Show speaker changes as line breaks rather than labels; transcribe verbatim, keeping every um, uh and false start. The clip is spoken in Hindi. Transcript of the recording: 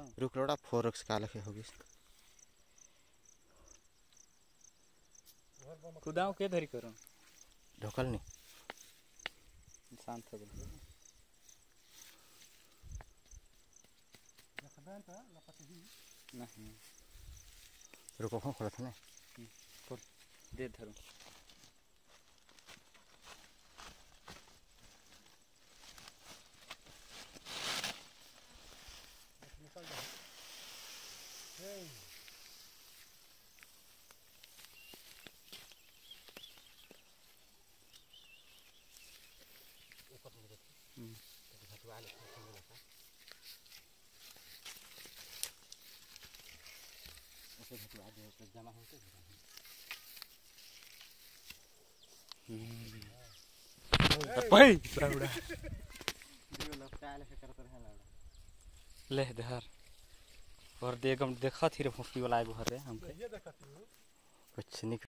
रुक लोड़ा फोर एक्स का लखे होगी
खुदाओ के धरी करो
ढोकल नहीं
शांत हो गए नहीं
रुको कौन खोला था ना
दे धरो
जमा होते
भाई लाउडा ले धर और देखम देखा थी रे फुफी वाला एगो हरे हमके
कुछ नहीं